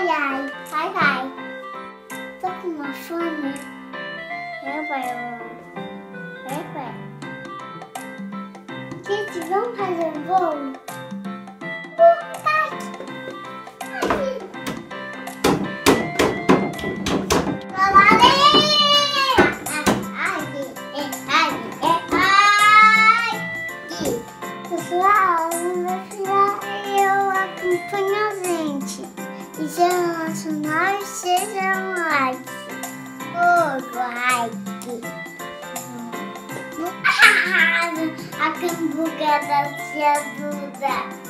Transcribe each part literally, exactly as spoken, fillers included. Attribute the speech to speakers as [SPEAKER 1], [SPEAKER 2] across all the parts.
[SPEAKER 1] Ai, ai, ai, ai. Tô com uma fome. É, pai. É, pai. Gente, vamos fazer um bolo? Vamos, tá aqui. Aqui. Pessoal, meu filho, eu acompanho a gente. E se é nacional, seja um like. Oh, like. A cambuca da tia Duda.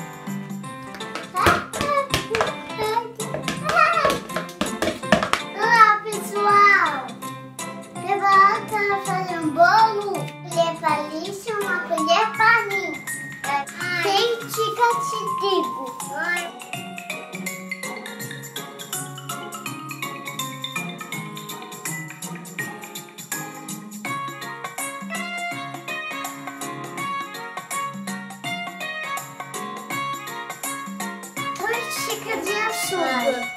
[SPEAKER 1] Olá, pessoal. Eu vou fazer um bolo. Colher pra lixo, uma colher pra mim. Sem tica de trigo. Duas xícaras de açúcar.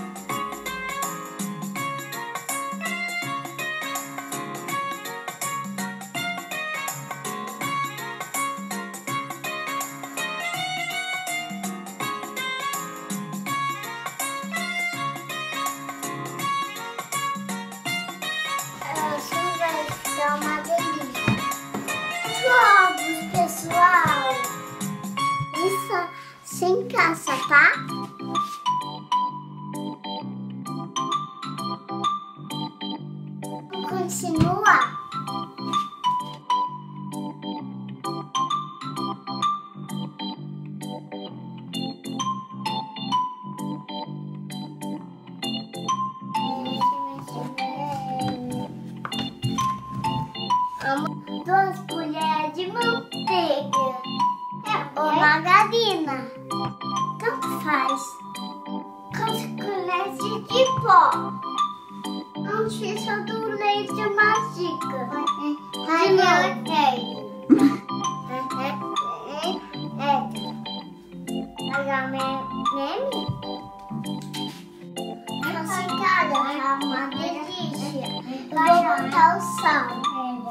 [SPEAKER 1] É uma delícia. Ovos, pessoal. Isso sem caça, tá? Continua. Duas colheres de manteiga ou margarina, tanto faz. Quantas colheres de pó? Não esqueça do leite, uma dica. De leite. Essa cara é uma delícia. Eu vou botar o sal.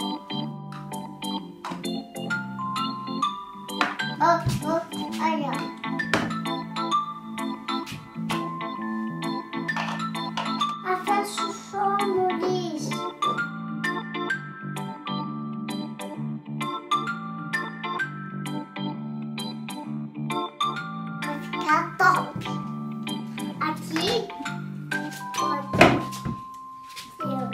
[SPEAKER 1] Oh, oh, ai, ai. Ah, fecha o som, Maurício. Vai ficar top. Aqui pode ser.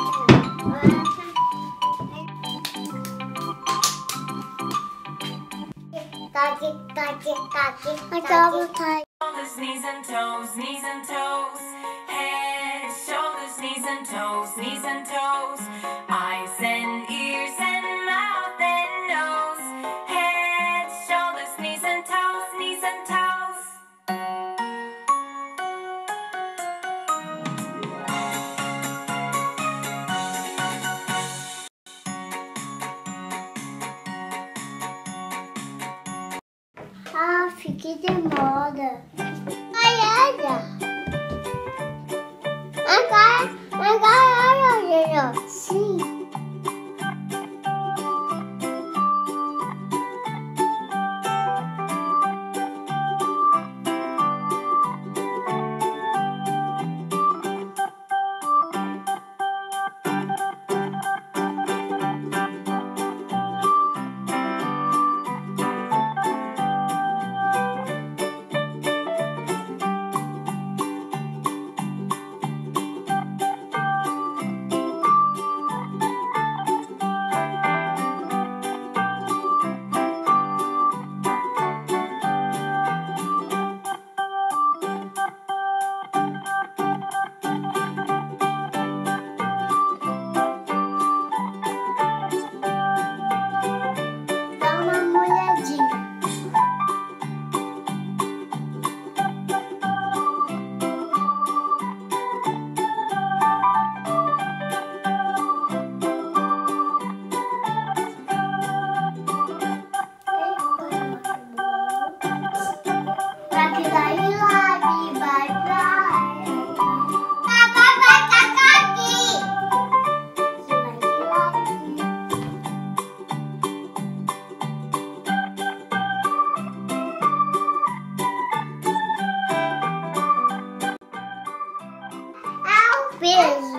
[SPEAKER 1] Tadinho, tadinho, tadinho. Agora tá.
[SPEAKER 2] Shoulders, knees and toes, knees and toes. Head, shoulders, knees and toes, knees and toes. Eyes and ears and mouth and nose. Head, shoulders, knees and toes, knees and toes.
[SPEAKER 1] Ah, fiquei de moda. Ai, olha. Agora, agora, olha, olha. Sim. peso.